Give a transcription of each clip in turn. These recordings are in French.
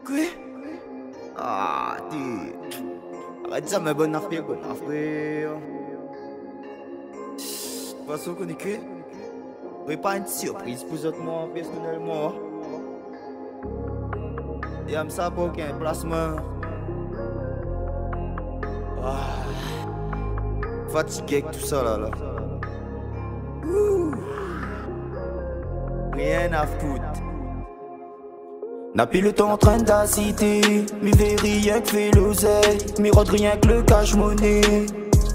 Quoi? Ah, t'es... Arrête ça, ma bonne affaire, bonne affaire. De toute façon, qu'on est que... Prépare une surprise pour moi personnellement. Et j'aime ça pour aucun placement. Ah. Fatigué avec tout ça là. Ouh. Rien à foutre. N'a plus le temps en train d'assister. Mi fait rien que fait l'oseille. Mi rôde rien que le cache-monnaie.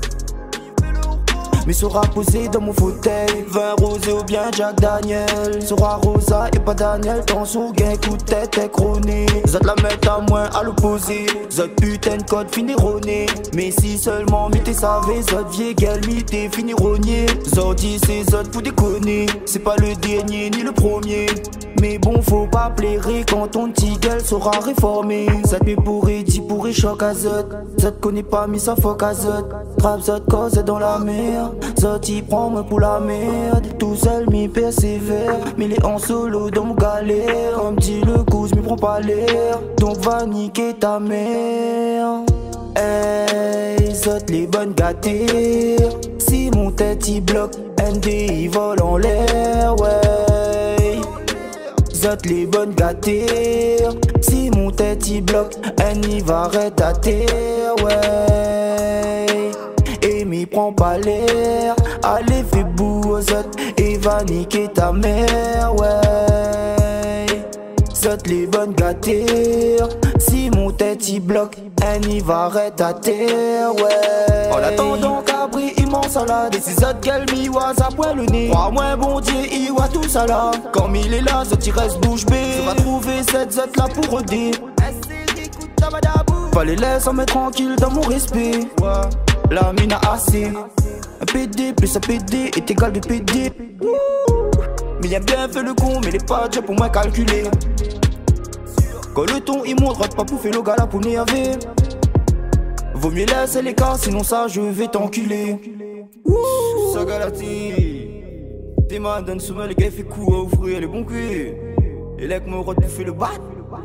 Mi sera posé dans mon fauteuil. Vin rosé ou bien Jack Daniel. Sera Rosa et pas Daniel. Dans son gain coup de tête écroné. Zot la mettre à moins à l'opposé. Zot putain de code fini roné. Mais si seulement mi t'es savé. Zot vieille gueule mi t'es fini rogné. Zot dit c'est zot pour déconner. C'est pas le dernier ni le premier. Mais bon faut pas plairer quand ton petit gueule sera réformé. Zot mi pourri dit pourri choc à zot. Zot connaît pas mi ça fuck à zot. Trap zot cause dans la mer. Zot y prend moi pour la merde. Tout seul mi persévère. Mais il est en solo dans mon galère. Un petit le couche mi prend pas l'air. Donc va niquer ta mère. Hey, zot les bonnes gâtées. Si mon tête y bloque, ND y vole en l'air, ouais. Zot les bonnes gâtées. Si mon tête y bloque, ND va arrêter à terre, ouais. Et m'y prend pas l'air. Allez fais boue aux zot et va niquer ta mère, ouais. Zot les bonnes gâtées. Si mon tête y bloque, ND va arrêter à terre, ouais. En attendant Cabri immense salade. Et si zot qu'elle mi was à poil le nez. Crois-moi bon Dieu il voit tout ça là. Quand il est là, zot il reste bouche bée. Je vais trouver cette zot là pour redire. Pas les laisser me tranquille dans mon respect, ouais. La mine a assez. Un PD plus un PD est égal de PD. Mais il a bien fait le con, mais il est pas déjà pour moi calculé. Quand le ton il monte, rate pas pour faire le gala pour n'énerver. Vaut mieux laisser les cas, sinon ça je vais t'enculer. Ça galati. T'es man donne souvent les gars fait coup à ouvrir les bons cuits. Et là que me rate pour faire le bat.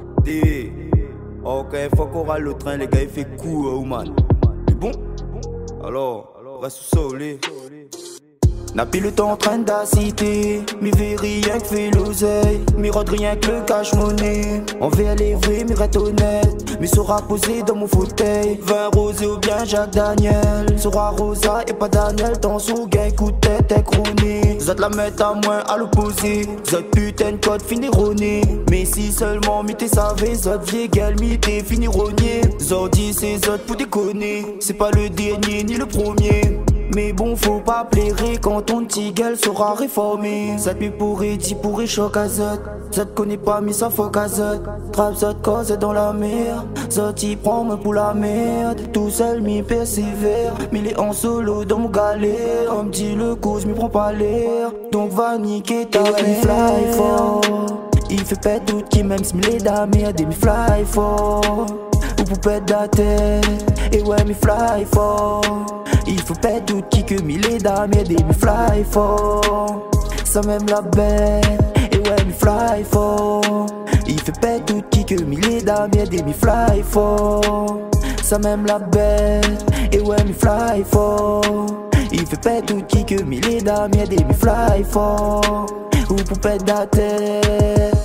Ok, faut qu'on râle le train, les gars, il fait coup, man. Mais bon, alors, reste sous soleil. N'a plus le temps en train d'assister. Mi fait rien que fait l'oseille. Mi rôde rien que le cache-monnaie. On veut aller vrai, mi reste honnête. Mi sera posé dans mon fauteuil. Vin rosé ou bien Jack Daniel. Sera Rosa et pas Daniel. Dans son gain coup de tête écroné. Zot la mettre à moins à l'opposé. Zot putain de code fini roné. Mais si seulement mi t'es savé. Zot vieille gueule mi t'es fini rogné. Zot dit c'est zot pour déconner. C'est pas le dernier ni le premier. Mais bon faut pas plairer quand ton petit gueule sera réformé. Zot mi pourri dit pourri choc à zot. Zot connaît pas mi ça fuck à zot. Trap zot cause dans la mer. Zot y prend moi pour la merde. Tout seul mi persévère. Mais il est en solo dans mon galère. Un petit le couche mi prend pas l'air. Donc va niquer ta mère. Mi fly fort. Il fait pète doute qui même si mi les dames merde. Et mi fly fort. Ou poupette de la tête. Et ouais mi fly fort. Il faut pas doute qui que mi les dames et des mi fly fort. Ça même la bête. Et ouais mi fly fort. Il fait pas doute qui que mi les dames et des mi fly fort. Ça même la bête. Et ouais mi fly fort. Il fait pas doute qui que mi les dames et des mi fly fort. Ou poupette de la tête.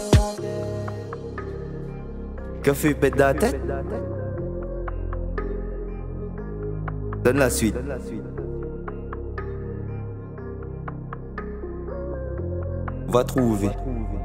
Que fait pète de la tête? Donne la suite. Va trouver.